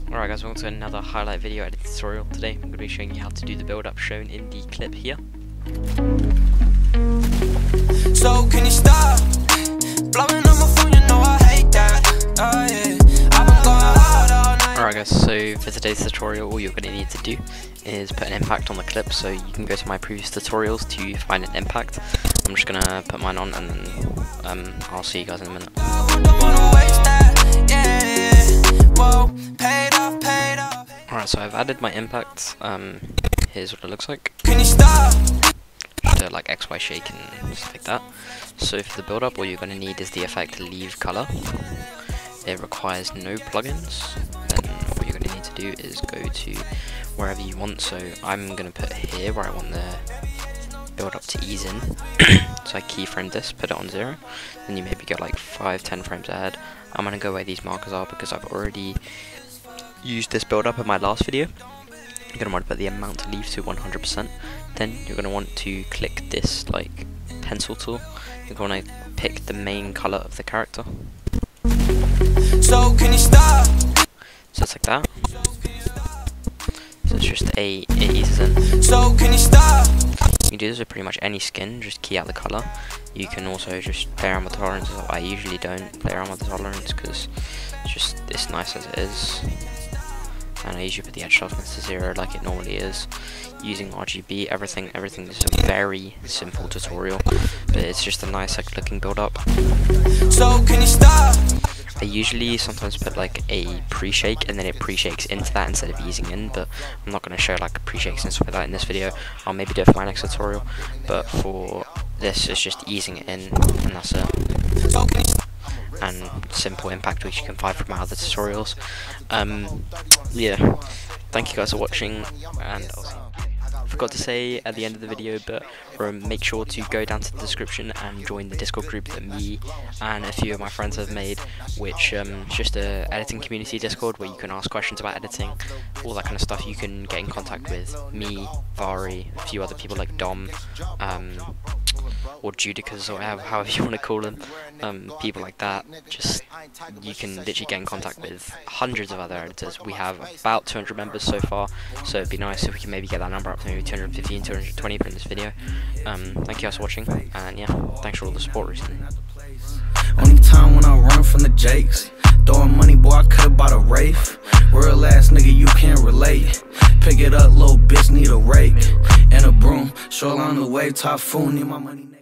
Alright guys, welcome to another highlight video editing tutorial. Today I'm going to be showing you how to do the build up shown in the clip here. So can you stop blowing on my phone? You know I hate that. Oh yeah, I've been going hard all night. Alright guys, so for today's tutorial all you're going to need to do is put an impact on the clip. So you can go to my previous tutorials to find an impact. I'm just going to put mine on and then I'll see you guys in a minute. Alright, so I've added my impact. Here's what it looks like. Can you stop? Just a like XY shake and stuff like that. So for the build up all you're going to need is the effect leave color. It requires no plugins. Then what you're going to need to do is go to wherever you want. So I'm going to put here where I want the build up to ease in. So I keyframe this, put it on 0, then you maybe get like 5-10 frames ahead. I'm going to go where these markers are because I've already used this build up in my last video. You're going to want to put the amount to leave to 100%. Then you're going to want to click this like pencil tool. You're going to pick the main color of the character. So can you stop? So it's like that. So it's just it eases in. So can you stop? You can do this with pretty much any skin, just key out the color. You can also just play around with the tolerance. I usually don't play around with the tolerance because it's nice as it is. And I usually put the edge softness to 0 like it normally is. Using RGB, everything is a very simple tutorial, but it's just a nice like looking build up. So can you stop? I usually sometimes put like a pre-shake and then it pre-shakes into that instead of easing in, but I'm not going to show like pre-shakes and stuff like that in this video. I'll maybe do it for my next tutorial, but for this it's just easing it in and that's it. And simple impact which you can find from my other tutorials. Yeah, thank you guys for watching, and I forgot to say at the end of the video, but make sure to go down to the description and join the Discord group that me and a few of my friends have made, which is just a editing community Discord where you can ask questions about editing, all that kind of stuff. You can get in contact with me, Vari, a few other people like Dom, or Judicas, or however you want to call them, people like that. Just you can literally get in contact with hundreds of other editors. We have about 200 members so far, so it'd be nice if we can maybe get that number up to maybe 215, 220 for this video. Thank you guys for watching, and yeah, thanks for all the support recently. Only time when I run from the Jakes, throwing money, boy, I could've bought a Wraith. Real ass nigga, you can't relate. Pick it up, little bitch, need a rake and a broom. Shoreline the wave, typhoon, need my money now.